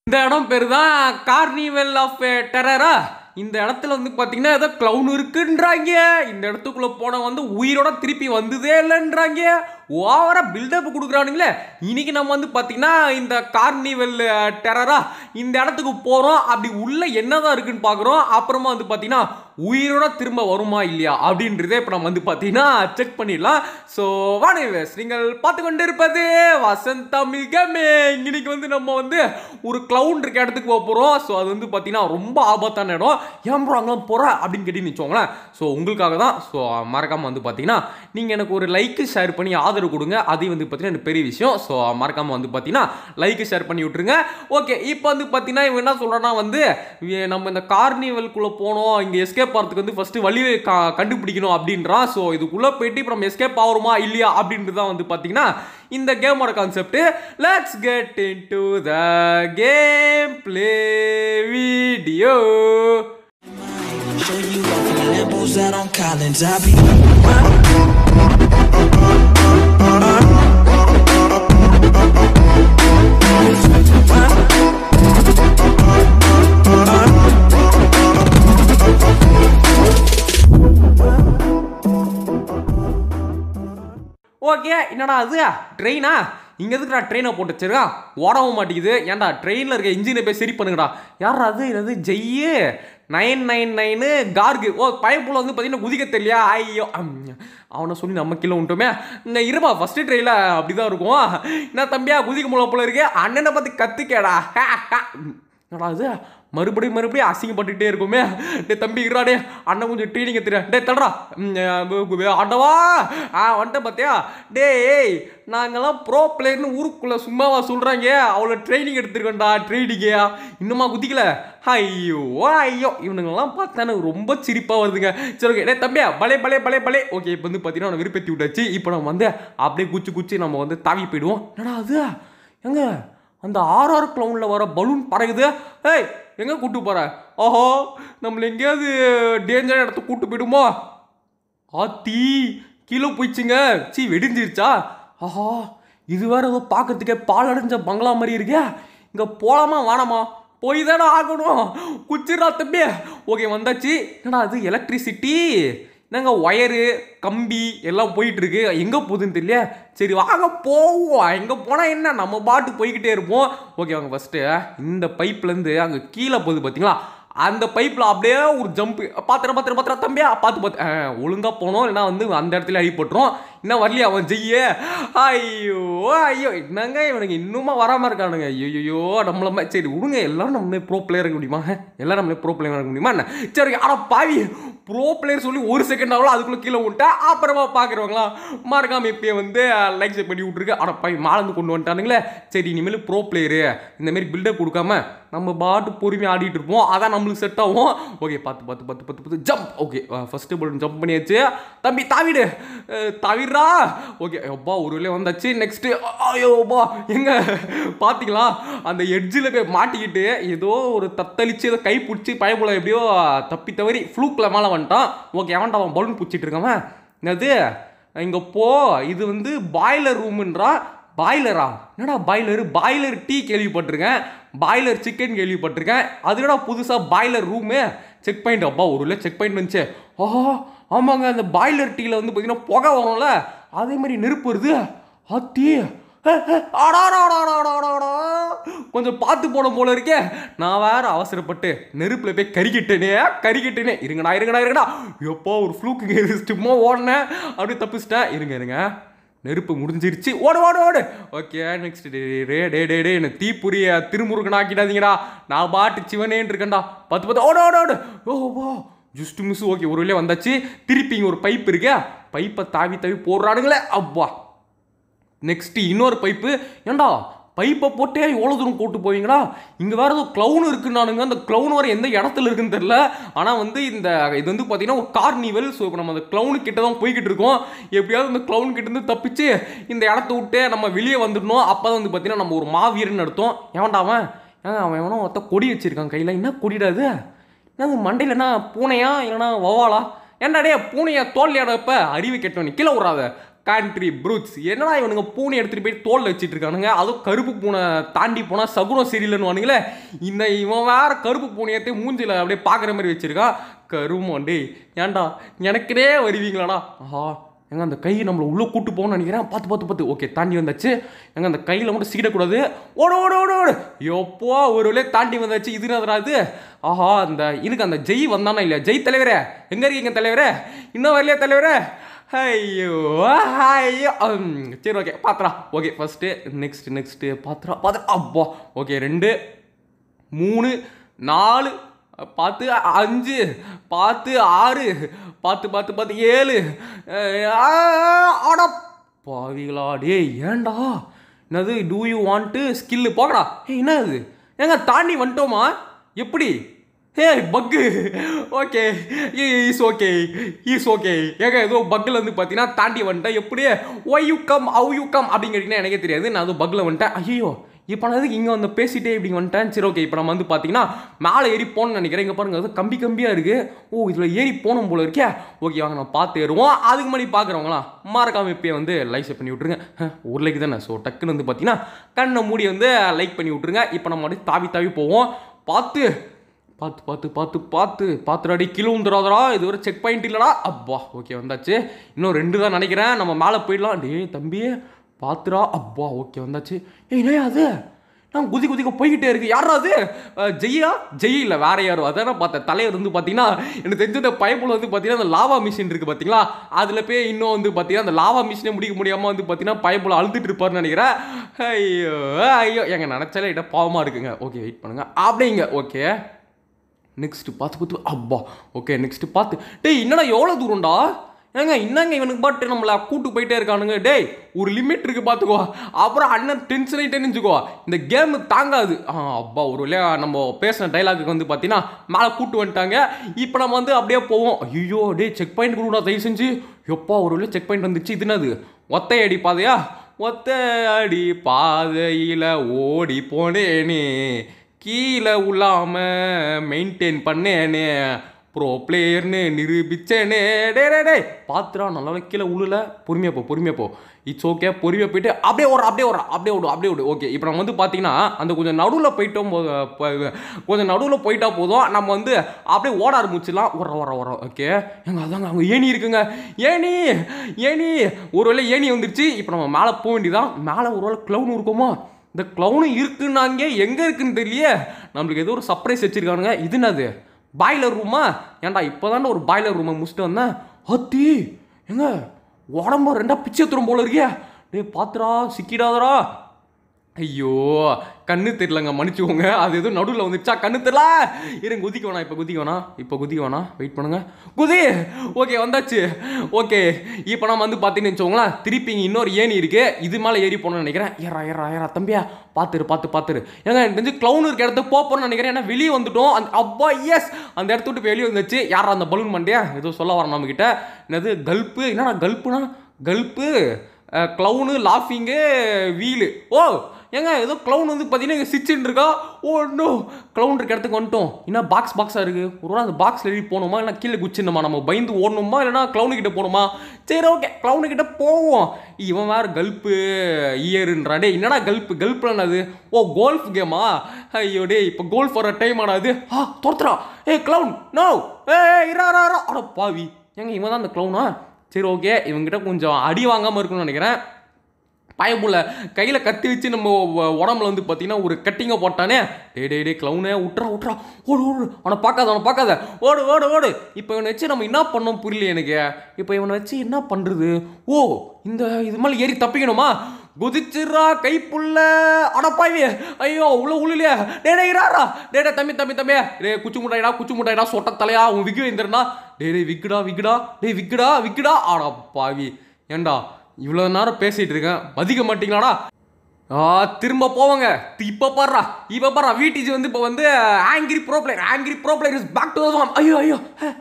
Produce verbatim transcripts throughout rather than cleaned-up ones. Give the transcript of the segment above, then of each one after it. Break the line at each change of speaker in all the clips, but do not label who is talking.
இந்த இடம் பேரு தான் கார்னிவல் ஆஃப் டெரரா. இந்த இடத்துல வந்து பார்த்தீங்கன்னா ஏதோ க்ளவுன் இருக்குன்றாங்க. இந்த இடத்துக்குள்ள போன வந்து உயிரோட திருப்பி வந்ததே இல்லைன்றாங்க. ஓவரா பில்டப் கொடுக்குறானுங்களே. இன்னைக்கு நம்ம வந்து பார்த்தீங்கன்னா இந்த கார்னிவல் டெரரா இந்த இடத்துக்கு போகிறோம். அப்படி உள்ள என்னதான் இருக்குன்னு பார்க்குறோம். அப்புறமா வந்து பார்த்தீங்கன்னா உயிரோட திரும்ப வருமா இல்லையா அப்படின்றதே இப்போ நம்ம வந்து பார்த்தீங்கன்னா செக் பண்ணிடலாம். ஸோ வானிவேஸ் நீங்கள் பார்த்து கொண்டு இருப்பது வசந்த் தமிழ் கேமிங். இன்னைக்கு வந்து நம்ம வந்து ஒரு க்ளவுன் இருக்க இடத்துக்கு போக போகிறோம். ஸோ அது வந்து பார்த்தீங்கன்னா ரொம்ப ஆபத்தான இடம். ஏன் ப்ரோ அங்கே போகிற அப்படின்னு கேட்டு நிச்சோங்களேன். ஸோ உங்களுக்காக தான். ஸோ மறக்காமல் வந்து பார்த்தீங்கன்னா நீங்கள் எனக்கு ஒரு லைக்கு ஷேர் பண்ணி ஆதரவு கொடுங்க. அது வந்து பார்த்தீங்கன்னா எனக்கு பெரிய விஷயம். ஸோ மறக்காமல் வந்து பார்த்தீங்கன்னா லைக்கு ஷேர் பண்ணி விட்டுருங்க. ஓகே, இப்போ வந்து பார்த்தீங்கன்னா இவன் என்ன சொல்கிறேன்னா வந்து நம்ம இந்த கார்னிவல்குள்ளே போனோம், இங்கே எஸ்கேப் ஆகிறதுக்கு வந்து ஃபஸ்ட்டு வழி கண்டுபிடிக்கணும் அப்படின்றான். ஸோ இதுக்குள்ளே போயிட்டு இப்போ நம்ம எஸ்கேப் ஆகிறோமா இல்லையா அப்படின்றது தான் வந்து பார்த்தீங்கன்னா இந்த கேமோட concept. Let's get into the gameplay video. Show you off in Lambos out on Collins. I be okay. என்னடா அது ட்ரெயினா? இங்கே எதுக்கு நான் ட்ரெயினை போட்டு வச்சிருக்கேன், ஓடவும் மாட்டேங்குது. ஏன்டா ட்ரெயினில் இருக்க இன்ஜினை போய் சரி பண்ணுங்கடா. யாரா அது? என்னது ஜெய்யு நைன் நைன் நைனு கார்கு. ஓ பைப்புல வந்து பார்த்தீங்கன்னா குதிக்க தெரியலையா? ஐயோ அவனை சொல்லி நம்ம கீழே விட்டோமே. இந்த இருப்பா ஃபஸ்ட்டு ட்ரெயினில் அப்படி தான் இருக்கும். என்ன தம்பியா குதிக்க முடியல போல இருக்கு. அண்ணனை பார்த்து கற்றுக்கேடா. என்னடா அது மறுபடியும் மறுபடியும் அசிங்கப்பட்டுக்கிட்டே இருக்குமே. டே தம்பி இருடா, அண்ணன் கொஞ்சம் ட்ரெயினிங் எடுத்துறேன். டே தடுறா அண்டவா. ஆ வந்துட்ட பார்த்தியா? டே நாங்கள்லாம் ப்ரோ பிளேயர்னு ஊருக்குள்ளே சும்மாவா சொல்கிறாங்க? அவ்வளோ ட்ரைனிங் எடுத்துருக்கேன்டா. ட்ரெயினிங்கே இன்னுமா குதிக்கல? ஐயோ ஐயோ இவனுங்கெல்லாம் பார்த்தா எனக்கு ரொம்ப சிரிப்பாக வருதுங்க. சரி ஓகே. டே தம்பியா பலே பலே பலே பலே. ஓகே, இப்போ வந்து பார்த்தீங்கன்னா அவனை விருப்பத்தி விட்டாச்சு. இப்போ நம்ம வந்து அப்படியே குச்சி குச்சி நம்ம வந்து தாவி போயிடுவோம். என்னடா அது? எங்க அந்த ஆர்ஆர் க்ளவுனில் வர பலூன் பறகுது. ஏய் எங்கே கூப்பிட்டு போகிற? ஓஹோ நம்மளை எங்கேயாவது டேஞ்சரான இடத்துக்கு கூப்பிட்டு போயிடுமோ? ஆத்தி கீழே போயிடுச்சுங்க. சீ வெடிஞ்சிருச்சா? ஆஹா இது வேறு ஏதோ பார்க்கறதுக்கே பால் அடைஞ்ச பங்களா மாதிரி இருக்கே. இங்கே போகலாமா வேணாமா? போய் தானே ஆகணும். குச்சிரா தம்பி. ஓகே வந்தாச்சு. என்னடா அது எலக்ட்ரிசிட்டி? என்னங்க ஒயரு கம்பி எல்லாம் போயிட்டுருக்கு. எங்கே போகுதுன்னு தெரியல. சரி வாங்க போவோம். எங்கே போனால் என்ன, நம்ம பாட்டு போய்கிட்டே இருப்போம். ஓகே வாங்க. ஃபஸ்ட்டு இந்த பைப்லேருந்து அங்கே கீழே போகுது பார்த்தீங்களா, அந்த பைப்பில் அப்படியே ஒரு ஜம்ப்பு. பாத்திர பாத்திர பாத்திர தம்பியா பார்த்து பார்த்து ஒழுங்காக போனோம். இல்லைனா வந்து அந்த இடத்துல அடிப்பட்டுரும். இன்னும் வரலையா அவன் ஜெய்யே? ஐயோ ஐயோ என்னங்க இவனுங்க இன்னுமா வராமல் இருக்கானுங்க. ஐயோ நம்மள சரி விடுங்க. எல்லாரும் நம்மளே ப்ரோ பிளேயர் இருக்க முடியுமா? எல்லாரும் நம்மளே ப்ரோ பிளேயர் இருக்க முடியுமா என்ன? சரி ஆனால் பாவி ப்ரோ பிளேயர் சொல்லி ஒரு செகண்ட் ஆகலாம் அதுக்குள்ளே கீழே விட்டா அப்புறமா பார்க்குறவங்களா மறக்காமல் இப்போயே வந்து லைக் பண்ணி விட்ருக்கு. ஆனால் பாவி மாலந்து கொண்டு வந்துட்டானுங்களே. சரி இனிமேல் ப்ரோ பிளேயரு இந்தமாரி பில்டப் கொடுக்காம நம்ம பாட்டு பொறுமையாக ஆடிட்டு இருப்போம். அதான் நம்மளுக்கு செட் ஆகும். ஓகே பார்த்து பார்த்து பார்த்து பார்த்து பார்த்து jump. Okay first ball jump பண்ணியாச்சு. தம்பி தாவிடு தவிரா. ஓகே அப்பா ஒரு வேலையை வந்தாச்சு. நெக்ஸ்ட்டு ஐயோப்பா எங்க பார்த்தீங்களா அந்த எட்ஜில் போய் மாட்டிக்கிட்டு ஏதோ ஒரு தத்தளிச்சு ஏதோ கை பிடிச்சி பயப்புல எப்படியோ தப்பி தவறி ஃப்ளூக்கில் மேலே வந்துட்டான். ஓகே அவன்டா அவன் பலூன் பிடிச்சிட்டு இருக்கவன். என்னது இங்கே போ, இது வந்து பாய்லர் ரூமுன்றா. பாய்லரா? என்னடா பாய்லரு? பாய்லர் டீ கேள்விப்பட்டிருக்கேன், பாய்லர் சிக்கன் கேள்விப்பட்டிருக்கேன். அதுக்கடா புதுசாக பாய்லர் ரூமு. Check point. அப்பா ஒரு இல்லை செக் பாயிண்ட் வந்துச்சு. ஆஹா ஆமாங்க அந்த பாய்லர் டீயில் வந்து பார்த்தீங்கன்னா புகை வரும்ல, அதே மாதிரி நெருப்பு வருது. ஆத்தி கொஞ்சம் பார்த்து போன போல இருக்கே. நான் வேற அவசரப்பட்டு நெருப்பில் போய் கறிக்கிட்டேனே கறிக்கிட்டேனே. இருங்கடா இருங்கடா இருங்கடா. எப்போ ஒரு ஃப்ளூக்கு சும்மா ஓடினேன் அப்படியே தப்பிச்சிட்டேன். இருங்க இருங்க நெருப்பு முடிஞ்சிருச்சு. ஓடு ஓடு ஓடு. ஓகே நெக்ஸ்ட் டே டே டே டே டே என்ன தீப்புரிய திருமுருகன் ஆக்கிடாதீங்கடா. நான் பாட்டு சிவனேன்னு இருக்கேன்டா. பத்து பத்து ஓடு ஓடு ஓடு. ஓஹோ ஜஸ்ட் மிஸ். ஓகே ஒரு வழியாக வந்தாச்சு. திருப்பி இங்கே ஒரு பைப் இருக்கு. பைப்பை தாவி தாவி போடுறானுங்களே. அப்பா நெக்ஸ்ட் இன்னொரு பைப்பு. ஏண்டா பைப்பை போட்டே எவ்வளோ தூரம் போட்டு போவீங்களா? இங்கே வேறு ஏதோ க்ளவுன் இருக்குன்னானுங்க. அந்த க்ளவுன் வர எந்த இடத்துல இருக்குன்னு தெரில. ஆனால் வந்து இந்த இது வந்து பார்த்தீங்கன்னா ஒரு கார்னிவல். ஸோ இப்போ நம்ம அந்த க்ளவுனு கிட்ட தான் போய்கிட்டு இருக்கோம். எப்படியாவது இந்த க்ளவுன் கிட்டேருந்து தப்பிச்சு இந்த இடத்த விட்டு நம்ம வெளியே வந்துடணும். அப்போ தான் வந்து பார்த்தீங்கன்னா நம்ம ஒரு மாவீரன் நடத்தோம். எவன்டா அவன்? ஏன் அவன் எவனோ ஒருத்த கொடி வச்சிருக்கான் கையில். என்ன கொடிடாது? என்னது மண்டையில் என்ன பூனையா இல்லைனா வவாலா? ஏன்டா டே பூனையா தோல்லையாடப்ப அறிவு கெட்டவனி கீழே விட்றாத. Country fruits. என்னடா இவனுங்க பூனை எடுத்துகிட்டு போய் தோல் வச்சுட்டு இருக்கானுங்க. அதுவும் கருப்பு பூனை தாண்டி போனால் சகுனம் சரியில்லைன்னு வானுங்களே. இந்த இவன் வேற கருப்பு பூனையத்தை மூஞ்சில் அப்படியே பார்க்குற மாதிரி வச்சிருக்கான். கருமாண்டே ஏன்டா எனக்குனே வருவீங்களாடா. ஆஹா எங்க அந்த கை நம்மளை உள்ளே கூட்டு போகணும்னு நினைக்கிறேன். பார்த்து பார்த்து பார்த்து ஓகே தாண்டி வந்தாச்சு. எங்க அந்த கையில் மட்டும் சீடக்கூடாது. ஓடு ஓடு ஓடு ஓடு எப்போ ஒரு வழியே தாண்டி வந்தாச்சு. இது அது ஆஹா அந்த எனக்கு அந்த ஜெய் வந்தானா இல்லையா? ஜெய் தலைவரே எங்கே இருக்கீங்க தலைவரே? இன்னும் வரலையா தலைவரே? ஐயோ ஐயோ சரி ஓகே பாத்திரா. ஓகே ஃபஸ்ட்டு நெக்ஸ்ட் நெக்ஸ்ட்டு பாத்திரா பாத்திரா அப்பா. ஓகே ரெண்டு மூணு நாலு பார்த்து அஞ்சு பார்த்து ஆறு பார்த்து பார்த்து பார்த்து ஏழு. ஆடா பாவிகளா டே ஏண்டா என்னது டூ யூ வாண்ட் ஸ்கில்லு போகடா. ஏ என்ன இது ஏங்க தாண்டி வந்துட்டோமா எப்படி? ஹே பக்கு okay is okay is okay ஏங்க ஏதோ பக்கில் வந்து பார்த்தீங்கன்னா தாண்டி வந்துட்டேன். எப்படி why you come how you come அப்படின்னு கேட்டிங்கன்னா எனக்கே தெரியாது. நான் அதுவும் பக்கில் வந்துட்டேன். ஐயோ இப்போ நான் அதுக்கு இங்கே வந்து பேசிட்டே இப்படி வந்துட்டேன். சரி ஓகே இப்போ நம்ம வந்து பார்த்தீங்கன்னா மேலே ஏறி போகணும்னு நினைக்கிறேன். இங்கே பாருங்கள் அது கம்பி கம்பியாக இருக்குது. ஓ இதில் ஏறி போகணும் போல இருக்கே. ஓகே வாங்க நம்ம பார்த்து ஏறுவோம். அதுக்கு முன்னாடி பார்க்குறவங்களாம் மறக்காம இப்போயே வந்து லைக் பண்ணி விட்ருங்க. ஒரு லைக் தானே. ஸோ டக்குன்னு வந்து பார்த்தீங்கன்னா கண்ணை மூடி வந்து லைக் பண்ணி விட்ருங்க. இப்போ நம்ம அப்படியே தாவி தாவி போவோம். பார்த்து பார்த்து பார்த்து பார்த்து பார்த்து பார்த்துடாடி கீழே வந்துடாதடா. இது ஒரு செக் பாயிண்ட் இல்லைடா. அப்பா ஓகே வந்தாச்சு. இன்னும் ரெண்டு தான் நினைக்கிறேன். நம்ம மேலே போயிடலாம். டே தம்பி பார்த்துடா. அப்பா ஓகே வந்தாச்சு. ஏய் என்ன அது நான் குதி குதிக்க போய்கிட்டே இருக்கு. யாரா அது? ஜெய்யா ஜெய் இல்லை வேற யாரும். அதான் பார்த்தேன் தலைவர் வந்து பார்த்தீங்கன்னா எனக்கு தெரிஞ்ச இந்த பைப்பில் வந்து பார்த்தீங்கன்னா அந்த லாவா மிஷின் இருக்குது பார்த்தீங்களா? அதில் போய் இன்னும் வந்து பார்த்தீங்கன்னா அந்த லாவா மிஷினே முடிக்க முடியாமல் வந்து பார்த்தீங்கன்னா பைப்பில் அழுத்துட்டு இருப்பாருன்னு நினைக்கிறேன். ஐயோ ஐயோ எங்க நினச்சாலே இடம் பாவமாக இருக்குங்க. ஓகே வெயிட் பண்ணுங்க அப்படிங்க. ஓகே நெக்ஸ்ட் பார்த்து பார்த்து அப்பா ஓகே நெக்ஸ்ட் பார்த்து. டேய் என்னடா எவ்வளோ தூரம்டா? ஏங்க என்னங்க இவனுக்கு பாட்டு நம்மளை கூட்டு போயிட்டே இருக்கானுங்க. டேய் ஒரு லிமிட் இருக்குது பார்த்துக்கோ. அப்புறம் அண்ணன் டென்ஷன் ஆகிட்டேன்னு வச்சுக்கோ. இந்த கேம் தாங்காது. ஆ அப்பா ஒரு வழியா நம்ம பேசின டைலாக்கு வந்து பார்த்தீங்கன்னா மேலே கூட்டு வந்துட்டாங்க. இப்போ நம்ம வந்து அப்படியே போவோம். ஐயோ டே செக் பாயிண்ட் கொடுடா தயவு செஞ்சு. எப்பா ஒரு வழியா செக் பாயிண்ட் வந்துச்சு. இது என்னது ஒத்தை அடி பாதையா? ஒத்தை அடி பாதையில் ஓடி போனேனே கீழே உள்ளாம மெயின்டைன் பண்ணேனே ப்ரோ பிளேயர்னு நிரூபிச்சேனே. டே டே டே பார்த்துடா நல்லா கீழே உள்ள பொறுமையாக போ பொறுமையாக போ. இட்ஸ் ஓகே பொறுமையாக போயிட்டு அப்படியே ஓடுற அப்படியே ஓடுற அப்படியே ஓடும் அப்படியே ஓடு. ஓகே இப்போ நம்ம வந்து பார்த்தீங்கன்னா அந்த கொஞ்சம் நடுவில் போயிட்டோம் கொஞ்சம் நடுவில் போயிட்டா போதும். நம்ம வந்து அப்படியே ஓட ஆரம்பிச்சிடலாம். ஓர ஓர ஓரம் ஓகே எங்க அதாங்க அவங்க ஏணி இருக்குங்க. ஏணி ஏணி ஒரு வேளை ஏணி வந்துருச்சு. இப்போ நம்ம மேலே போக வேண்டியதான். மேலே ஒரு வேளை க்ளவுன் இருக்குமா? இந்த க்ளவுனு இருக்குன்னாங்க எங்கே இருக்குன்னு தெரியலையே. நம்மளுக்கு ஏதோ ஒரு சர்ப்ரைஸ் வச்சுருக்கானுங்க. இது என்னது பாய்லர் ரூமா? ஏன்டா இப்போ தானே ஒரு பாய்லர் ரூமை முடிச்சுட்டு வந்தேன். அத்தி எங்க உடம்பு ரெண்டா பிச்சை தரும் போல இருக்கியா? டே பார்த்துடா சிக்கிடாதரா. ஐயோ கண்ணு தெரியலங்க மன்னிச்சுக்கோங்க. அது எதுவும் நடுவில் வந்துச்சா கண்ணு தெரியல. இருங்க குதிக்க வேணா இப்போ குதிக்க வேணா இப்போ குதிக்க வேணா வெயிட் பண்ணுங்க. குதி ஓகே வந்தாச்சு. ஓகே இப்போ நம்ம வந்து பார்த்தீங்கன்னு வச்சுக்கோங்களேன் திருப்பி இங்கே இன்னொரு ஏணி இருக்குது. இது மேலே ஏறி போகணும்னு நினைக்கிறேன். ஏறா ஏறா ஏறா தம்பியா பார்த்துரு பார்த்து பார்த்துரு. ஏங்க எனக்கு தெரிஞ்சு க்ளவுன் இருக்க இடத்துக்கு போகிறோம்னு நினைக்கிறேன். ஏன்னா வெளியே வந்துட்டோம். அந்த அப்பா எஸ் அந்த இடத்த விட்டு வெளியே வந்துச்சு. யாரா அந்த பலூன் மண்டியா ஏதோ சொல்ல வரேன் நம்மக்கிட்ட. என்னது கல்ப்பு என்னடா கல்ப்புனா கல்ப்பு க்ளவுனு லாஃபிங்கு வீலு. ஓ ஏங்க ஏதோ க்ளவுன் வந்து பார்த்தீங்கன்னா இங்கே சிச்சுன்னு இருக்கா. ஓ இன்னும் க்ளவுன் இருக்க இடத்துக்கு வந்துட்டோம். என்ன பாக்ஸ் பாக்ஸாக இருக்குது. ஒரு அந்த பாக்ஸில் எழுதி போகணுமா இல்லை கீழே குச்சிடணுமா? நம்ம பயந்து ஓடணுமா இல்லைனா க்ளவுனுக்கிட்ட போகணுமா? சரி ஓகே க்ளவுனுக்கிட்ட போவோம். இவன் வேறு கல்ப்பு இயருன்றா. டே என்னடா கல்ப்பு கல்ப்புன்னு அது? ஓ கோல்ஃப் கேமா? ஐயோ டே இப்போ கோல்ஃப் வர டைம் ஆனாது. ஆ தோர்த்துறா. ஏ க்ளவுன் நோ ஏ இரா இரா அட பாவி. ஏங்க இவன் தான் அந்த க்ளவுனா? சரி ஓகே இவங்ககிட்ட கொஞ்சம் அடி வாங்காமல் இருக்குன்னு நினைக்கிறேன். பயப்புள்ள கையில் கத்தி வச்சு நம்ம உடம்புல வந்து பார்த்தீங்கன்னா ஒரு கட்டிங்கை போட்டானே. டே டே டே க்ளவுனே விட்றா விட்றா ஓடு ஓடு அவனை பார்க்காத அவனை பார்க்காத ஓடு ஓடு ஓடு. இப்போ இவனை வச்சு நம்ம என்ன பண்ணோம் புரியல எனக்கு. இப்போ இவனை வச்சு என்ன பண்ணுறது? ஓ இந்த இது மேலே ஏறி தப்பிக்கணுமா? குதிச்சிட்றா கைப்புள்ள அடப்பாவி. ஐயோ உள்ள உள்ளலையா? டே டே இராரா. டே டே தம்பி தம்பி தம்பி டே குச்சி முட்டாயிடா குச்சி முட்டாயிடா சொட்ட தலையா உன் விக்கு வந்துடுறா. டே டே விக்குடா விக்குடா டே விக்குடா விக்குடா அடப்பாவி. ஏண்டா இவ்வளோ நேரம் பேசிகிட்டு இருக்கேன் மதிக்க மாட்டீங்களாடா? ஆ திரும்ப போவாங்க. இப்போ பாடுறா இப்போ பாடுறா வீட்டிஜி வந்து இப்போ வந்து angry pro player angry pro player is back to the form. ஐயோ ஐயோ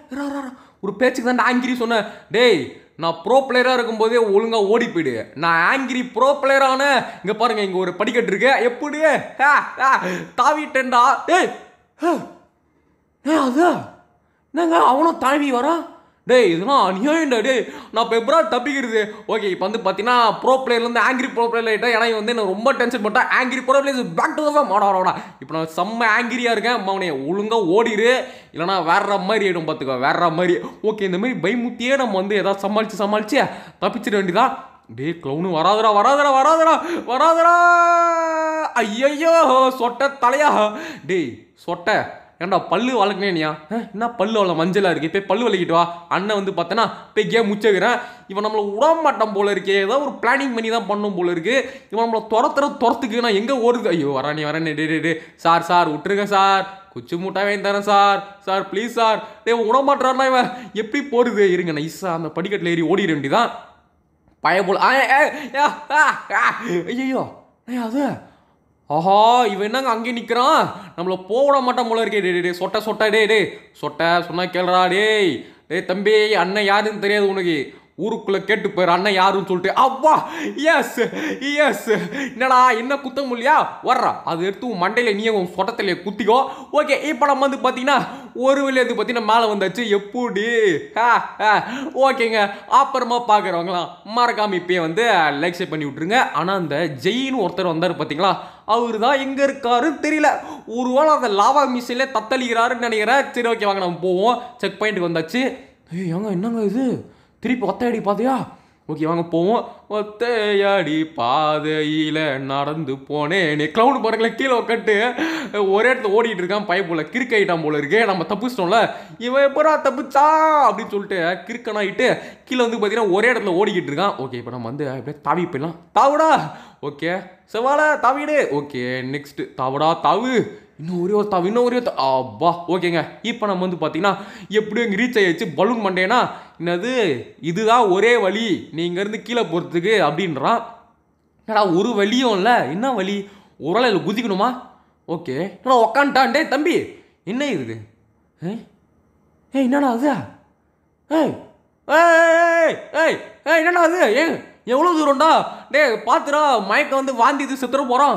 ஒரு பேச்சுக்கு தான் ஆங்கிரி சொன்னேன். டேய் நான் ப்ரோ பிளேயராக இருக்கும்போதே ஒழுங்காக ஓடி போயிடு. நான் ஆங்கிரி ப்ரோ பிளேயரான இங்கே பாருங்கள் இங்கே ஒரு படிக்கட்டு இருக்கு. எப்படி தாவிட்டேன்டா. டேய் ஏ அது என்னங்க அவனும் தாவி வரான். டேய் இதெல்லாம் அநியாயம்டா டே, நான் இப்போ எப்படா தப்பிக்கிறது? ஓகே இப்போ வந்து பார்த்தீங்கன்னா ப்ரோ பிளேயர்லேருந்து ஆங்கிரி ப்ரோ பிளேயர் ஆகிட்டேன். ஏன்னா வந்து என்ன ரொம்ப டென்ஷன் பண்ணிட்டேன். Angry pro player back to the மாடாடா. இப்போ நான் செம்ம ஆங்கிரியாக இருக்கேன். அம்மாவனே ஒழுங்காக ஓடிடு, இல்லைனா வேற மாதிரி ஆகிடும் பார்த்துக்கோ, வேற மாதிரி. ஓகே இந்த மாதிரி பயமுத்தியே நம்ம வந்து எதாவது சமாளித்து சமாளித்து தப்பிச்சிட வேண்டியதான். டே க்ளவுனு வராதடா வராதடா வராதடா வராதடா. ஐயையோ சொட்ட தலையா. டேய் சொட்ட ஏன்டா பல்லு வளர்க்கணேனியா? என்ன பல்லு அவ்வளோ மஞ்சளாக இருக்குது? போய் பல்லு வளர்க்கிட்டு வா. அண்ணன் வந்து பார்த்தேன்னா போய் கேம் முச்சுக்கிறேன். இவன் நம்மளை விட மாட்டான் போல இருக்கே, ஏதோ ஒரு பிளானிங் பண்ணி தான் பண்ணும் போல இருக்கு. இவன் நம்மளை துரத்துற துரத்துக்கு நான் எங்கே ஓடுது? ஐயோ வரானே வரானே. டே டே டே சார் சார் விட்டுருங்க சார், குச்சி மூட்டா வாங்கி தரேன் சார். Sir please sir. டே விட மாட்டானா இவன்? எப்படி போடுது? இருங்க நைஸா அந்த படிக்கட்டில் ஏறி ஓடிட வேண்டியதான். பயபோல் ஐயோ அது. ஆஹா இவன் என்னங்க அங்கே நிற்கிறான், நம்மளை போட மாட்டான் போல இருக்கே. டே டே சொட்ட சொட்ட டே டே சொட்ட சொன்னா கேள்றா. டேய் டே தம்பி அண்ணன் யாருன்னு தெரியாது உனக்கு, ஊருக்குள்ளே கேட்டு போயிரு அண்ணன் யாருன்னு சொல்லிட்டு. அப்பா எஸ் எஸ். என்னடா என்ன குத்த முடியா? வர்றா அது எடுத்து உன் மண்டையில் நீ உன் சொட்டத்திலே குத்திக்கோ. ஓகே இப்போ நம்ம வந்து பார்த்தீங்கன்னா ஒரு வழி வந்து பார்த்தீங்கன்னா மேலே வந்தாச்சு. எப்படி ஓகேங்க. அப்புறமா பார்க்குறவங்களாம் மறக்காம இப்பயே வந்து லைக் ஷேர் பண்ணி விட்ருங்க. ஆனால் அந்த ஜெயின்னு ஒருத்தர் வந்தார் பார்த்தீங்களா, அவரு தான் எங்கே இருக்காருன்னு தெரியல. ஒருவேளை அந்த லாவா மிஷின்ல தத்தளிக்கிறாருன்னு நினைக்கிறேன். சரி ஓகே வாங்க நம்ம போவோம். செக் பாயிண்ட்டுக்கு வந்தாச்சு. ஏய் ஏங்க என்னங்க இது திருப்பி ஒத்தையடி பாதையா? ஓகே வாங்க போவோம். ஒத்தையடி பாதையில் நடந்து போனேன். நீ க்ளவுன் பாருங்களேன் கீழே உட்காந்து ஒரே இடத்துல ஓடிட்டு இருக்கான். பைப்புல கிறுக்காயிட்டான் போல இருக்கு. நம்ம தப்பிச்சிட்டோம்ல, இவன் எப்படா தப்பிச்சா அப்படின்னு சொல்லிட்டு கிறுக்கனாயிட்டு கீழே வந்து பார்த்தீங்கன்னா ஒரே இடத்துல ஓடிக்கிட்டு இருக்கான். ஓகே இப்போ நம்ம வந்து அப்படியே தாவி போயிடலாம். தாவுடா. ஓகே செவால தாவிடு. ஓகே நெக்ஸ்ட் தாவுடா தாவு. இன்னும் ஒரே ஒரு தாவு இன்னும் ஒரே ஒரு அப்பா. ஓகேங்க இப்போ நம்ம வந்து பார்த்தீங்கன்னா எப்படியும் இங்கே ரீச் ஆகிடுச்சு. பலூன் மண்டேனா என்னது இதுதான் ஒரே வழி நீ இங்கேருந்து கீழே போகிறதுக்கு அப்படின்றான். என்னடா ஒரு வழியும் இல்லை, என்ன வழி? ஒரு வேளை இதில் குதிக்கணுமா? ஓகே என்னடா உக்காண்டான். டே தம்பி என்ன இருக்குது? ஏய் ஏய் என்னடா அது? ஏய் ஏய் ஏய் ஏய் என்னடா அது? ஏன் எவ்வளோ தூரம்டா? டே பார்த்துடா மயக்க வந்து வாந்தி இது செத்துற போகிறான்.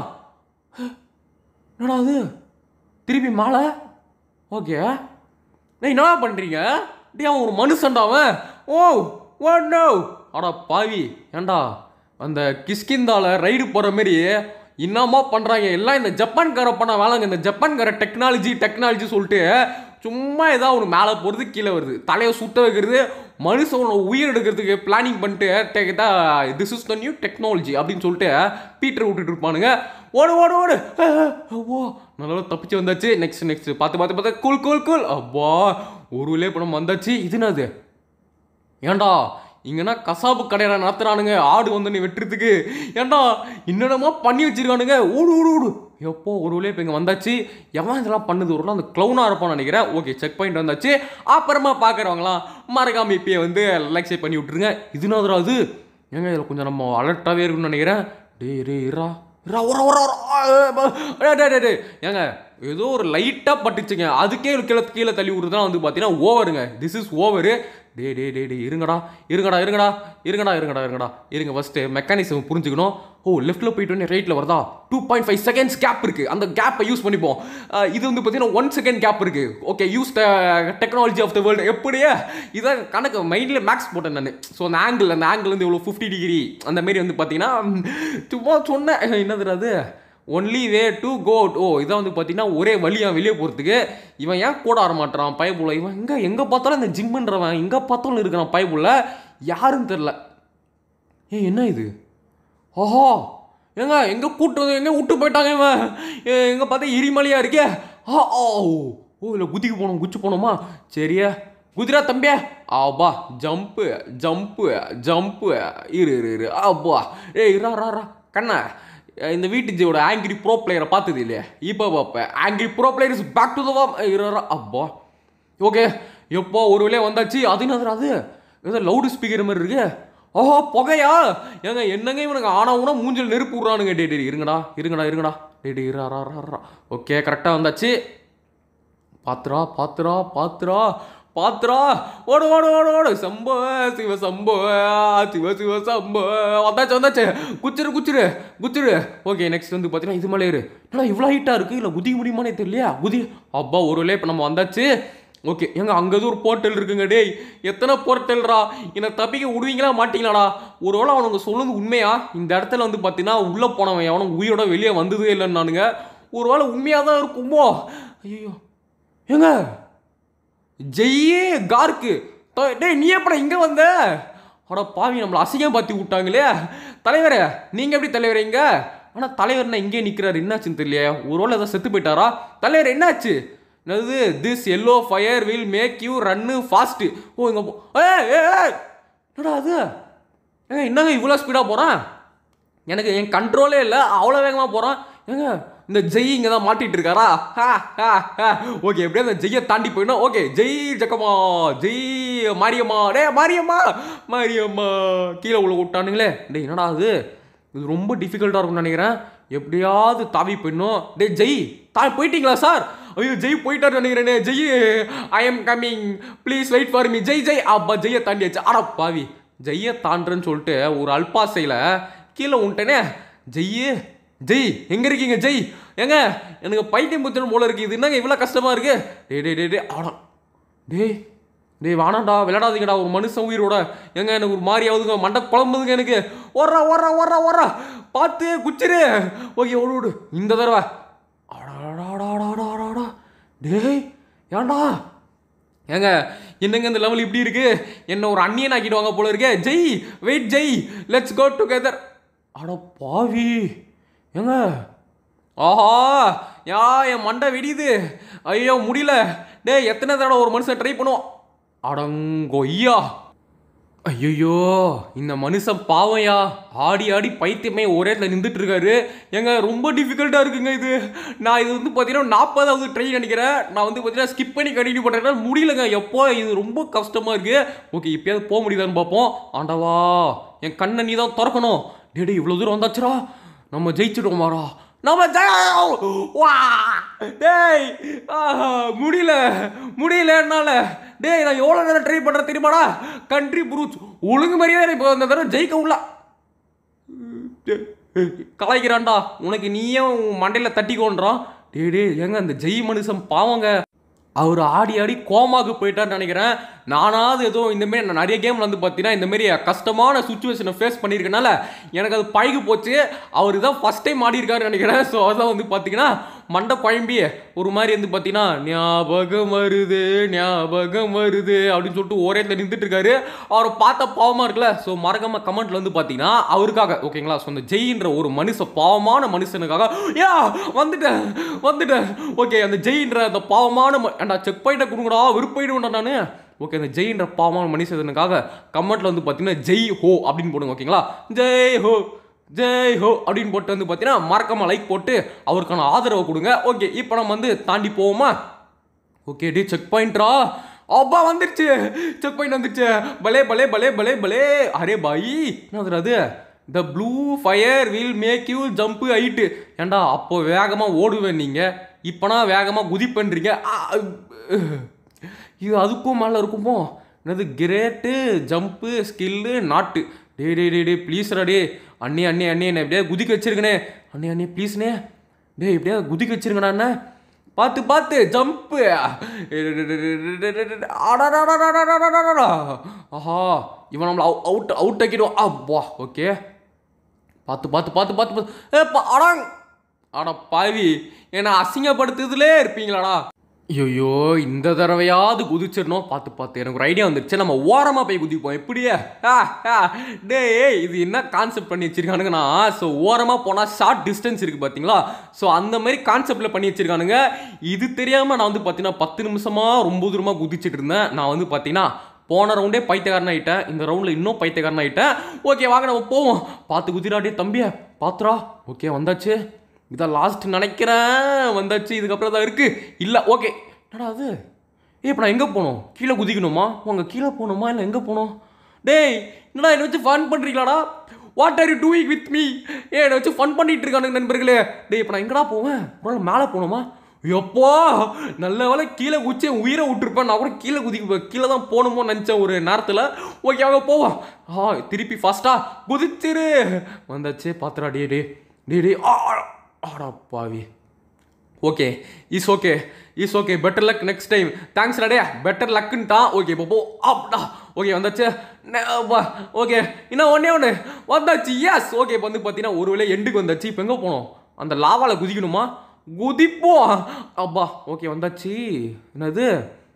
என்னடா அது திருப்பி மாலை? ஓகே டேய் என்னடா பண்ணுறீங்க? டே அவன் ஒரு மனுஷன்டா அவன். Oh oh no. அடா பாவி ஏண்டா அந்த கிஷ்கிந்தால ரைடு போகிற மாரி என்னமா பண்ணுறாங்க எல்லாம். இந்த ஜப்பான்கார பண்ண வேலைங்க. இந்த ஜப்பான்கார டெக்னாலஜி டெக்னாலஜி சொல்லிட்டு சும்மா ஏதாவது ஒன்று மேலே போகிறது கீழே வருது, தலையை சுத்த வைக்கிறது, மனுஷனோட உயிர் எடுக்கிறதுக்கு பிளானிங் பண்ணிட்டு கேட்டால் this is the new technology அப்படின்னு சொல்லிட்டு பீட்டர் விட்டுட்டு இருப்பானுங்க. ஓடு ஓடு ஓடு. ஓ நல்லா தப்பிச்சு வந்தாச்சு. நெக்ஸ்ட் நெக்ஸ்ட் பார்த்து பார்த்து பார்த்தா கூல் கூல் கூல். அப்பா ஒரு வழியே படம் வந்தாச்சு. இதுனாது ஏண்டா இங்கன்னா கசாப்பு கடையில நடத்துறானுங்க ஆடு வந்து நீ வெட்டுறதுக்கு. ஏண்டா என்னென்னமோ பண்ணி வச்சிருக்கானுங்க. ஓடு ஓடு ஓடு. எப்போ ஒரு வழியே இப்போ இங்கே வந்தாச்சு. எவன் இதெல்லாம் பண்ணுது ஒரு அந்த க்ளவுனாக இருப்பான்னு நினைக்கிறேன். ஓகே செக் பாயிண்ட் வந்தாச்சு. அப்புறமா பார்க்குறவங்களாம் மறக்காம இப்பயே வந்து லைக் ஷேர் பண்ணி விட்ருங்க. இதுனாதுரா அது ஏங்க இதில் கொஞ்சம் நம்ம அலர்ட்டாகவே இருக்குன்னு நினைக்கிறேன். டே ரே இரா ஏங்க ஏதோ ஒரு லைட்டாக பட்டுச்சுங்க, அதுக்கே கீழே கீழே தள்ளி விடுறதுலாம் வந்து பார்த்தீங்கன்னா ஓவருங்க. This is over. டே டே டே டே இருங்கடா இருங்கடா இருங்கடா இருங்கடா இருங்கடா இருங்கடா இருங்க ஃபஸ்ட்டு மெக்கானிசம் புரிஞ்சுக்கணும். ஓ லெஃப்ட்டில் போயிட்டு வந்து ரைட்டில் வருதா? Two point five seconds gap இருக்குது. அந்த கேப்பை யூஸ் பண்ணிப்போம். இது வந்து பார்த்தீங்கன்னா ஒன் செகண்ட் கேப் இருக்குது. Okay use the technology of the world. எப்படியே இதான் கணக்கு மைண்டில் மேக்ஸ் போட்டேன் நான். ஸோ அந்த ஆங்கிள் அந்த ஆங்கிள் வந்து இவ்வளோ ஃபிஃப்டி டிகிரி அந்த மாரி வந்து பார்த்தீங்கன்னா சும்மா சொன்னேன். என்னது அது only way to go out. ஓ இதான் வந்து பார்த்தீங்கன்னா ஒரே வழியாக வெளியே போகிறதுக்கு. இவன் ஏன் கூட ஆட மாட்டான் பயபுள்ள? இவன் எங்கே எங்கே பார்த்தாலும் இந்த ஜிம்முன்றவன் எங்கே பார்த்தாலும் இருக்கிறான் பயபுள்ள. யாருன்னு தெரில. ஏ என்ன இது? ஓஹோ எங்க எங்கே கூட்டு வந்து எங்கே விட்டு போயிட்டாங்க இவன். எங்கே பார்த்தா எரிமலையாக இருக்கே. ஆ ஓ ஓ இல்லை குதிக்கு போனோம் குச்சி போனோமா? சரியா குதிரா தம்பியா. ஆப்பா ஜம்ப்பு ஜம்ப்பு ஜம்ப்பு. இரு இரு இரு ஆப்பா. ஏ இரா ரா ரா கண்ணா இந்த வீட்டு ஜியோட ஆங்கிரி ப்ரோ பிளேயரை பார்த்தது இல்லையா? இப்போ பார்ப்பேன் angry pro player is back to the வாம். இரா அப்பா. ஓகே எப்போ ஒரு வழியாக வந்தாச்சு. அது என்னது அது ஏதோ லவுடு ஸ்பீக்கர் மாதிரி இருக்கு. ஓஹோ புகையா? ஏங்க என்னங்க இவனுக்கு ஆனாவுனா மூஞ்சில் நெருப்பு விட்றானுங்க. டே டே இருங்கடா இருங்கடா இருங்கடா டே டே இரா. ஓகே கரெக்டாக வந்தாச்சு. பாத்துரா பாத்துரா பாத்துரா பாத்துரா. ஓடு ஓடு ஓடு ஓடு. சம்போ சிவ சம்போ சிவ சிவ சம்போ. வந்தாச்சு வந்தாச்சு. குச்சிரு குச்சிரு குச்சிரு. ஓகே நெக்ஸ்ட் வந்து பார்த்தீங்கன்னா இது மேலே ஏறு. ஏன்னா இவ்வளோ ஹைட்டாக இருக்குது இல்லை குதிக்க முடியுமானே தெரியலையா? குதி அப்பா ஒரு வழியாக இப்போ நம்ம வந்தாச்சு. ஓகே எங்க அங்கே எதுவும் ஒரு போர்ட்டல் இருக்குங்க. டேய் எத்தனை போர்ட்டல்ரா, என்னை தப்பிக்க விடுவீங்களா மாட்டீங்களாடா? ஒருவேளை அவனுங்க சொன்னது உண்மையா? இந்த இடத்துல வந்து பார்த்தீங்கன்னா உள்ளே போனவன் எவனும் உயிரோட வெளியே வந்ததே இல்லைன்னு நானுங்க. ஒருவேளை உண்மையாக தான் இருக்குமோ? ஐயோ ஏங்க ஜெய்யே கார்க்கு, டேய் நீ எப்படா இங்கே வந்த? அட பாவி, நம்மளை அசிங்கம் பார்த்து விட்டாங்களே. தலைவரே நீங்கள் எப்படி தலைவரே இங்கே? ஆனால் தலைவர்னா இங்கே நிற்கிறாரு, என்னாச்சுன்னு தெரியலையே. ஒருவேளை ஏதாவது செத்து போயிட்டாரா? தலைவர் என்னாச்சு? என்னது this yellow fire will make you run fast. ஓ இங்கே போ. ஏ என்னடா அது? ஏங்க என்னங்க இவ்வளோ ஸ்பீடாக போகிறான்? எனக்கு என் கண்ட்ரோலே இல்லை, அவ்வளோ வேகமாக போகிறான். ஏங்க இந்த ஜெய் இங்கே தான் மாட்டிகிட்டு இருக்காரா? ஹா ஹா ஹா ஓகே எப்படியா அந்த ஜெய்யை தாண்டி போயிடணும். ஓகே ஜெய் ஜக்கம்மா, ஜெய் மாரியம்மா. டே மாரியம்மா மாரியம்மா கீழே உள்ள விட்டானுங்களே. டே என்னடா அது? இது ரொம்ப டிஃபிகல்ட்டாக இருக்கும்னு நினைக்கிறேன். எப்படியாவது தாவி போயிடணும். டே ஜெய் தா போயிட்டீங்களா சார்? ஐயோ ஜெய் போயிட்டாரு நினைக்கிறேனே. Jai I am coming please wait for me. Jai Jai அப்பா ஜெய்யை தாண்டியாச்சு. அட பாவி, ஜெய்யை தாண்டுறேன்னு சொல்லிட்டு ஒரு அல்பாசையில் கீழே உண்டனே. ஜெய்யே ஜெய் எங்கே இருக்கீங்க? ஜெய் ஏங்க எனக்கு பைத்தியம் புத்தணும் போல இருக்குது. இது என்னங்க இவ்வளோ கஷ்டமாக இருக்கு? டே டே டே டே ஆடா டேய் டேய் வானாண்டா விளையாடாதீங்கடா ஒரு மனுஷன் உயிரோட. ஏங்க எனக்கு ஒரு மாதிரி ஆகுதுங்க, மண்டை குழம்புதுங்க எனக்கு. ஓடுறா ஓடுறா ஓடுறா ஓடுறா பார்த்து குச்சிரு. ஓகே ஓடு ஓடு இந்த தடவை. ஆடாடாடாடாடாடா டேய் ஏன்டா ஏங்க என்னங்க இந்த லெவல் இப்படி இருக்கு? என்ன ஒரு அந்நியன் ஆக்கிடுவாங்க போல இருக்கே. Jai wait Jai let's go together. அட பாவி ஏங்க ஆஹா யா என் மண்டை வெடியுது. ஐயோ முடியல. டே எத்தனை தடவை ஒரு மனுஷன் ட்ரை பண்ணுவோம்? அடங்கொய்யா ஐயோ இந்த மனுஷன் பாவையா ஆடி ஆடி பைத்தியமே ஒரே இடத்துல நின்றுட்டு இருக்காரு. ஏங்க ரொம்ப டிஃபிகல்ட்டாக இருக்குங்க இது. நான் இது வந்து பார்த்தீங்கன்னா நாற்பதாவது ட்ரை நினைக்கிறேன். நான் வந்து பார்த்தீங்கன்னா ஸ்கிப் பண்ணி கண்டினியூ பண்ணுறேன், முடியலங்க. எப்போ இது ரொம்ப கஷ்டமாக இருக்குது. ஓகே இப்போயாவது போக முடியுதான்னு பார்ப்போம். ஆண்டவா என் கண்ணை நீ தான் திறக்கணும். டேடி இவ்வளோ தூரம் வந்தாச்சுரா, நம்ம ஜெயிச்சுட்டோமாரா நம்ம வா. டேய் முடியல முடியல என்னால. டேய் நான் எவ்வளோ நேரம் ட்ரை பண்ணுறேன் தெரியுமாடா? கண்ட்ரி புரூச் ஒழுங்கு மாதிரியே இப்போ இந்த தடவை ஜெயிக்க உள்ள கலாய்க்கிறான்டா. உனக்கு நீயே மண்டையில் தட்டிக்கோன்றான். டே டே ஏங்க அந்த ஜெய் மனுஷன் பாவங்க, அவர் ஆடி ஆடி கோமாக்கு போயிட்டார்னு நினைக்கிறேன். நானாவது ஏதோ இந்தமாரி நான் நிறைய கேம் வந்து பார்த்தீங்கன்னா இந்தமாரி கஷ்டமான சுச்சுவேஷனை ஃபேஸ் பண்ணியிருக்கனால எனக்கு அது பழகி போச்சு. அவர் தான் ஃபஸ்ட் டைம் ஆடிருக்காருன்னு நினைக்கிறேன். ஸோ அதான் வந்து பார்த்தீங்கன்னா மண்டை குழம்பி ஒரு மாதிரி வந்து பார்த்தீங்கன்னா ஞாபகம் வருது ஞாபகம் வருது அப்படின்னு சொல்லிட்டு ஒரே இடத்துல நின்றுட்டு இருக்காரு. அவரை பார்த்தா பாவமாக இருக்குல்ல. ஸோ மறக்காம கமெண்ட்ல வந்து பார்த்தீங்கன்னா அவருக்காக ஓகேங்களா. ஸோ அந்த ஜெயின்ற ஒரு மனுஷன் பாவமான மனுஷனுக்காக யா வந்துட்டேன் வந்துட்டேன். ஓகே அந்த ஜெயின்ற அந்த பாவமான ஏன்டா செக் பாயிண்ட்டை கொடுங்கடா விருப்பாயிடுவேன்டா நான். ஓகே அந்த ஜெயின்ற பாவமான மனுஷனுக்காக கமெண்ட்ல வந்து பார்த்தீங்கன்னா ஜெய் ஹோ அப்படின்னு போடுங்க ஓகேங்களா. ஜெய் ஹோ ஜெய் ஹோ அப்படின்னு போட்டு வந்து பார்த்தீங்கன்னா மறக்காம லைக் போட்டு அவருக்கான ஆதரவை கொடுங்க. ஓகே இப்போ நம்ம வந்து தாண்டி போவோமா? ஓகே டே செக் பாயிண்ட்ரா அப்பா வந்துருச்சு. செக் பாயிண்ட் வந்துருச்சு. பலே பலே பலே பலே பலே. அரே பாய் என்ன அது? The blue fire will make you jump height. ஏண்டா அப்போ வேகமாக ஓடுவேன் நீங்கள், இப்போனா வேகமாக குதிப்பண்றீங்க. இது அதுக்கும் மேலே இருக்குமோ? என்னது கிரேட்டு ஜம்ப்பு ஸ்கில்லு நாட்டு. டே டே டே டே ப்ளீஸ்ரா டே அண்ணே அண்ணே அண்ணே என்ன எப்படியா குதிக்க வச்சிருக்கனே. அண்ணே அண்ணே ப்ளீஸ்ண்ணே டே எப்படியா குதிக்க வச்சிருக்கண்ணா அண்ணே. பார்த்து பார்த்து ஜம்ப்பு. ஆஹா இவன் நம்மளை அவுட் அவுட் ஆக்கிடுவான். அப்பா ஓகே பார்த்து பார்த்து பார்த்து பார்த்து பார்த்து ஏப்பா அடாங் அடா பாவி ஏன்னா அசிங்கப்படுத்துதுலே இருப்பீங்களாடா. ஐயோ இந்த தடவையாவது குதிச்சிடணும். பார்த்து பார்த்து எனக்கு ஒரு ஐடியா வந்துருச்சு. நம்ம ஓரமாக போய் குதிப்போம் எப்படியே. டே இது என்ன கான்செப்ட் பண்ணி வச்சிருக்கானுங்கண்ணா. ஸோ ஓரமாக போனால் ஷார்ட் டிஸ்டன்ஸ் இருக்குது பார்த்தீங்களா. ஸோ அந்த மாதிரி கான்செப்டில் பண்ணி வச்சிருக்கானுங்க. இது தெரியாமல் நான் வந்து பார்த்தீங்கன்னா பத்து நிமிஷமாக ரொம்ப தூரமாக குதிச்சுட்டு இருந்தேன். நான் வந்து பார்த்தீங்கன்னா போன ரவுண்டே பைத்தியக்காரன் ஆகிட்டேன், இந்த ரவுண்டில் இன்னும் பைத்தியக்காரன் ஆகிட்டேன். ஓகே வாங்க நம்ம போவோம். பார்த்து குதிராடே தம்பியா பார்த்துரா. ஓகே வந்தாச்சு, இதான் லாஸ்ட் நினைக்கிறேன். வந்தாச்சு, இதுக்கப்புறம் தான் இருக்குது இல்லை. ஓகே என்னடா அது? ஏ இப்போ நான் எங்கே போகணும்? கீழே குதிக்கணுமா? உங்க கீழே போகணுமா இல்லை எங்கே போகணும்? டேய் என்னடா என்னை வச்சு ஃபன் பண்ணுறீங்களாடா? What are you doing with me? ஏ என்னை வச்சு ஃபன் பண்ணிட்டு இருக்கானுங்க நண்பர்களே. டேய் இப்போ நான் எங்கடா போவேன்? ஒரு மேலே போகணுமா? எப்போ நல்ல வேலை கீழே குச்சி உயிரை விட்டுருப்பேன். நான் கூட கீழே குதிக்க கீழே தான் போகணுமோ நினச்சேன் ஒரு நேரத்தில். ஓகே அவங்க போவோம். ஆ திருப்பி ஃபாஸ்ட்டா குதிச்சிரு. வந்தாச்சு பார்த்துடா. டே டே டே டே ஆடா பாவி okay is okay is okay better luck next time thanks டே பெட்டர் லக்குன்ட்டான் ஓகே இப்போ போ அப்படா ஓகே வந்தாச்சு ஓகே இன்னும் ஒன்றே ஒன்று வந்தாச்சு எஸ் ஓகே இப்போ வந்து பார்த்தீங்கன்னா ஒரு வேளை எண்டுக்கு வந்தாச்சு இப்போ எங்கே போனோம் அந்த லாவாவில் குதிக்கணுமா குதிப்போம் அப்பா ஓகே வந்தாச்சு என்னது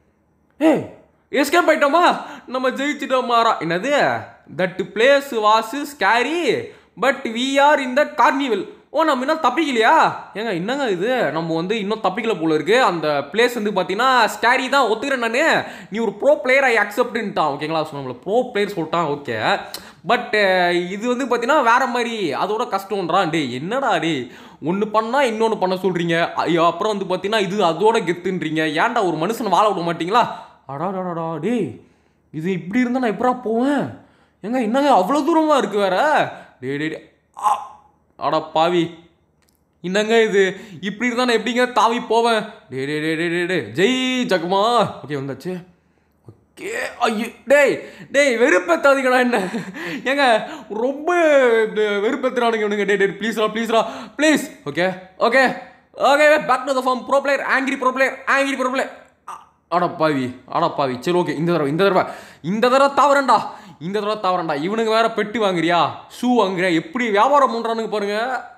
ஏ எஸ்கேப் ஆயிட்டோமா நம்ம ஜெயிச்சிட்டோமாரா என்னது that place was scary but we are in the carnival ஓ நம்ம இன்னும் தப்பிக்கலையா ஏங்க என்னங்க இது நம்ம வந்து இன்னும் தப்பிக்கல போல இருக்கு அந்த பிளேஸ் வந்து பார்த்தீங்கன்னா ஸ்கேரி தான் ஒத்துக்கிறேன் நான் நீ ஒரு ப்ரோ பிளேயர் ஐ அக்செப்ட்ன்ட்டான் ஓகேங்களா ஸோ நம்மளை ப்ரோ பிளேயர் சொல்லிட்டான் ஓகே பட் இது வந்து பார்த்தீங்கன்னா வேற மாதிரி அதோட கஷ்டம்ன்றான் டே என்னடா டே ஒன்று பண்ணால் இன்னொன்று பண்ண சொல்கிறீங்க அப்புறம் வந்து பார்த்தீங்கன்னா இது அதோட கெத்துன்றீங்க ஏன்டா ஒரு மனுஷனை வாழ விட மாட்டீங்களா அடாடாடா டே இது இப்படி இருந்தால் நான் எப்படா போவேன் ஏங்க என்னங்க அவ்வளோ தூரமாக இருக்குது வேற டே டே அடா பாவி என்னங்க இது இப்படி இருந்தால் நான் எப்படிங்க தாவி போவேன் டே டே டே டே டே டே ஜெய் ஜக்மா ஓகே வந்தாச்சு ஓகே ஐயோ டேய் டேய் வெறுப்பேத்தாதீங்கடா என்ன ஏங்க ரொம்ப வெறுப்பேத்துறானுங்க இவனுங்க டே டே ப்ளீஸ்ரா ப்ளீஸ்ரா please okay okay okay back to the form pro player angry pro player angry pro player அடப்பாவி அடப்பாவி சரி ஓகே இந்த தடவை இந்த தடவை இந்த தடவை தாவரண்டா இந்த தடவை தாவரண்டா இவனுக்கு வேற பெட்டு வாங்குறியா ஷூ வாங்குறியா எப்படி வியாபாரம் பண்ணுறானுங்க பாருங்க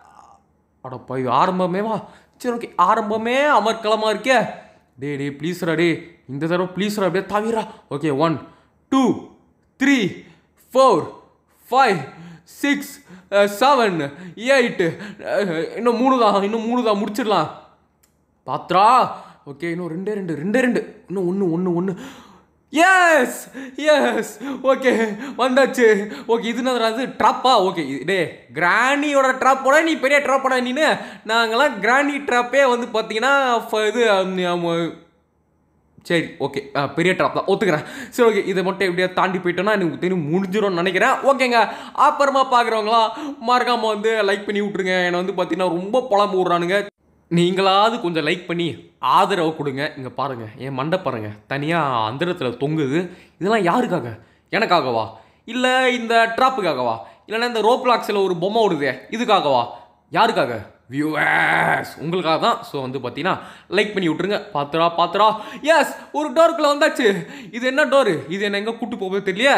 அடப்பாவி ஆரம்பமே வா சரி ஓகே ஆரம்பமே அமர்க்கலமாக இருக்கே டே டே ப்ளீஸ்ரா டே இந்த தடவை ப்ளீஸ்ரா அப்படியே தாவிரா okay one two three four five six seven eight இன்னும் மூணு தான் இன்னும் மூணு தான் முடிச்சிடலாம் பாத்ரா ஓகே இன்னும் ரெண்டே ரெண்டு ரெண்டே ரெண்டு இன்னும் ஒன்று ஒன்று ஒன்று எஸ் எஸ் ஓகே வந்தாச்சு ஓகே இது அது ட்ராப்பா ஓகே டே கிராணியோட ட்ராப்போட நீ பெரிய ட்ராப்போட நீனு நாங்களாம் கிராணி ட்ராப்பே வந்து பார்த்தீங்கன்னா இது சரி ஓகே பெரிய ட்ராப் தான் ஒத்துக்கிறேன் சரி ஓகே இதை மட்டும் எப்படியா தாண்டி போயிட்டோன்னா எனக்கு தெரியும் முடிஞ்சிடும்னு நினைக்கிறேன் ஓகேங்க அப்புறமா பார்க்குறவங்களாம் மறக்காமல் வந்து லைக் பண்ணி விட்ருங்க என்னை வந்து பார்த்தீங்கன்னா ரொம்ப புலம்பு விட்றானுங்க நீங்களாவது கொஞ்சம் லைக் பண்ணி ஆதரவு கொடுங்க இங்கே பாருங்கள் என் மண்டை பாருங்கள் தனியாக அந்தரத்தில் தொங்குது இதெல்லாம் யாருக்காக எனக்காகவா இல்லை இந்த ட்ராப்புக்காகவா இல்லைன்னா இந்த ரோப்ளாக்ஸில் ஒரு பொம்மை ஓடுதே இதுக்காகவா யாருக்காக வியூவர்ஸ் உங்களுக்காக தான் ஸோ வந்து பார்த்தீங்கன்னா லைக் பண்ணி விட்ருங்க பார்த்துரா பார்த்துரா எஸ் ஒரு டோருக்குள்ளே வந்தாச்சு இது என்ன டோரு இது என்ன எங்கே கூட்டு போகுது தெரியலையே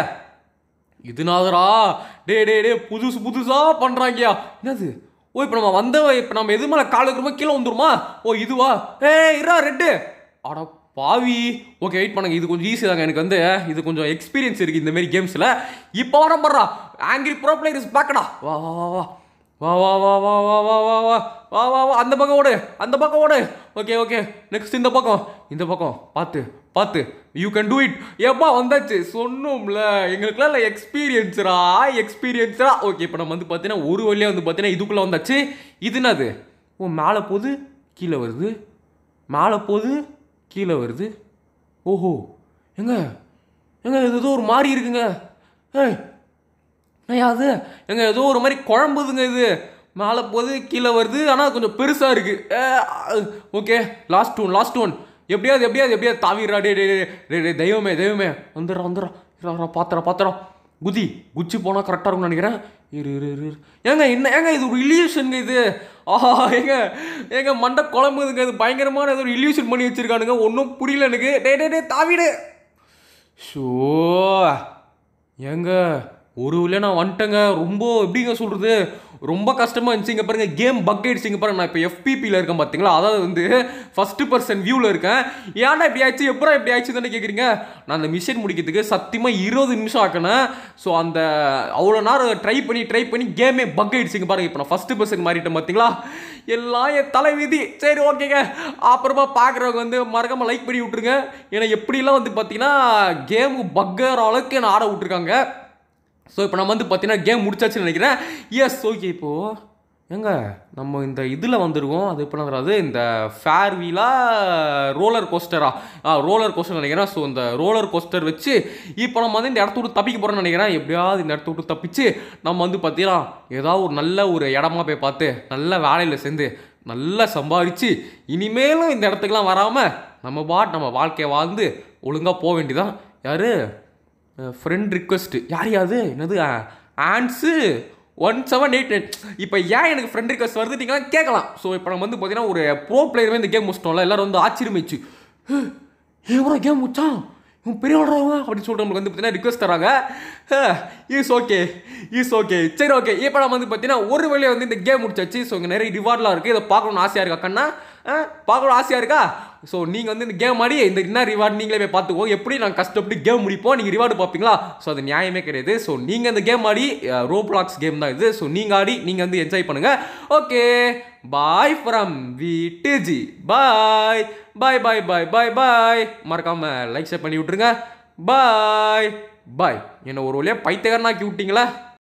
இதுனாதரா டே டே டே புதுசு புதுசாக பண்ணுறாங்கயா என்னது ஓ இப்போ நம்ம வந்த இப்போ நம்ம எது மேலே கால் வைக்கிறோமோ கீழே வந்துருமா ஓ இதுவா ஏ இரா ரெட்டு ஆடா பாவி ஓகே வெயிட் பண்ணுங்க இது கொஞ்சம் ஈஸி தாங்க எனக்கு வந்து இது கொஞ்சம் எக்ஸ்பீரியன்ஸ் இருக்குது இந்தமாரி கேம்ஸில் இப்போ வர போடுறா ஆங்கிரி ப்ரோ பிளேயர் இஸ் பேக்கடா வா வா வா வா வா வா வா வா வா வா வா வா வா வா அந்த பக்கம் ஓடு அந்த பக்கம் ஓடு ஓகே ஓகே நெக்ஸ்ட் இந்த பக்கம் இந்த பக்கம் பார்த்து பார்த்து யூ கேன் டூ இட் எப்பா வந்தாச்சு சொன்னோம்ல எங்களுக்குலாம் இல்லை எக்ஸ்பீரியன்ஸரா எக்ஸ்பீரியன்ஸரா ஓகே இப்போ நம்ம வந்து பார்த்தீங்கன்னா ஒரு வழியாக வந்து பார்த்தீங்கன்னா இதுக்குள்ளே வந்தாச்சு இது என்னது ஓ மேலே போகுது கீழே வருது மேலே போகுது கீழே வருது ஓஹோ எங்க எங்க இது ஏதோ ஒரு மாதிரி இருக்குங்க ஏய் ஐயா அது எங்க ஏதோ ஒரு மாதிரி குழம்புதுங்க இது மேலே போகுது கீழே வருது ஆனால் கொஞ்சம் பெருசாக இருக்குது okay last one last one எப்படியாவது எப்படியாவது எப்படியாவது தாவிடுறா டே டே டே டே தெய்வமே தெய்வமே வந்துடுறா வந்துடுறா பாத்திரா பாத்திரா குதி குச்சி போனால் கரெக்டாக இருக்கும்னு நினைக்கிறேன் இரு இரு இரு ஏங்க என்ன ஏங்க இது ஒரு இல்யூஷனுங்க இது ஆஹா ஏங்க ஏங்க மண்டை குழம்புதுங்க இது பயங்கரமான ஏதோ ஒரு இல்யூஷன் பண்ணி வச்சுருக்கானுங்க ஒன்றும் புரியல எனக்கு டே டே டே தாவிடு ஷோ ஏங்க ஒரு வழியாக நான் வந்துட்டேங்க ரொம்ப எப்படிங்க சொல்கிறது ரொம்ப கஷ்டமாக இருந்துச்சு இங்கே பாருங்கள் கேம் பக் ஆகிடுச்சு இங்கே பாருங்கள் நான் இப்போ எஃபிபியில் இருக்கேன் பார்த்தீங்களா அதாவது வந்து ஃபஸ்ட்டு பர்சன் வியூவில் இருக்கேன் ஏன்டா இப்படி ஆயிடுச்சு எப்படா இப்படி ஆயிடுச்சு தானே கேட்குறீங்க நான் அந்த மிஷன் முடிக்கிறதுக்கு சத்தியமாக இருபது நிமிஷம் ஆக்கினேன் ஸோ அந்த அவ்வளோ நேரம் ட்ரை பண்ணி ட்ரை பண்ணி கேமே பக் ஆகிடுச்சு இங்கே பாருங்கள் இப்போ நான் ஃபஸ்ட்டு பர்சன் மாறிட்டேன் பார்த்தீங்களா எல்லாம் என் தலைவிதி சரி ஓகேங்க அப்புறமா பார்க்குறவங்க வந்து மறக்காமல் லைக் பண்ணி விட்ருங்க ஏன்னா எப்படிலாம் வந்து பார்த்தீங்கன்னா கேமு பக்கற அளவுக்கு என்னை ஆட விட்ருக்காங்க ஸோ இப்போ நம்ம வந்து பார்த்தீங்கன்னா கேம் முடிச்சாச்சுன்னு நினைக்கிறேன் எஸ் ஓகே இப்போது ஏங்க நம்ம இந்த இதில் வந்துருக்கோம் அது இப்போ என்னது இந்த ஃபேர்வீலா ரோலர் கோஸ்டரா ஆ ரோலர் கோஸ்டர் நினைக்கிறேன் ஸோ இந்த ரோலர் கோஸ்டர் வச்சு இப்போ நம்ம வந்து இந்த இடத்த விட்டு தப்பிக்க போகிறோம்னு நினைக்கிறேன் எப்படியாவது இந்த இடத்த விட்டு தப்பிச்சு நம்ம வந்து பார்த்தீங்கன்னா ஏதாவது ஒரு நல்ல ஒரு இடமா போய் பார்த்து நல்ல வேலையில் சேர்ந்து நல்லா சம்பாதிச்சு இனிமேலும் இந்த இடத்துக்குலாம் வராமல் நம்ம பாட் நம்ம வாழ்க்கையை வாழ்ந்து ஒழுங்காக போக வேண்டியதான் யார் ஃப்ரெண்ட் ரிக்வெஸ்ட்டு யார் யாது என்னது ஆன்ஸு ஒன் செவன் எயிட் நைன். இப்போ ஏன் எனக்கு ஃப்ரெண்ட் ரிக்வஸ்ட் வருதுட்டீங்களா கேட்கலாம். ஸோ இப்போ நம்ம வந்து பார்த்தீங்கன்னா ஒரு ப்ரோ பிளேயருமே இந்த கேம் முடிச்சிட்டோம்ல, எல்லாரும் வந்து ஆச்சரியமாயிடுச்சு. எவ்வளோ கேம் முடிச்சான் இவன் பெரிய விளாடுறவங்க அப்படின்னு சொல்லிட்டு நம்மளுக்கு வந்து பார்த்தீங்கன்னா ரிக்வஸ்ட் தராங்க. இஸ் ஓகே இஸ் ஓகே சரி ஓகே. இப்போ நம்ம வந்து பார்த்தீங்கன்னா ஒரு வழியாக வந்து இந்த கேம் முடிச்சாச்சு. ஸோ இங்கே நிறைய ரிவார்ட்லாம் இருக்குது. இதை பார்க்கணும்னு ஆசையாக இருக்கா கண்ணா? பார்க்கணும் ஆசையாக இருக்கா? ஸோ நீங்கள் வந்து இந்த கேம் ஆடி இந்த என்ன ரிவார்டு நீங்களே போய் பார்த்துக்கோ. எப்படி நாங்கள் கஷ்டப்பட்டு கேம் முடிப்போம், நீங்கள் ரிவார்டு பார்ப்பீங்களா? ஸோ அது நியாயமே கிடையாது. ஸோ நீங்கள் இந்த கேம் ஆடி ரோப்ளாக்ஸ் கேம் தான் இது. ஸோ நீங்கள் ஆடி நீங்கள் வந்து என்ஜாய் பண்ணுங்கள். Okay bye from VDG. Bye bye bye bye bye bye. மறக்காமல் லைக் ஷேர் பண்ணி விட்ருங்க. பாய் பாய். என்ன ஒரு வழியாக பைத்தியக்காரனாக்கி விட்டீங்களா?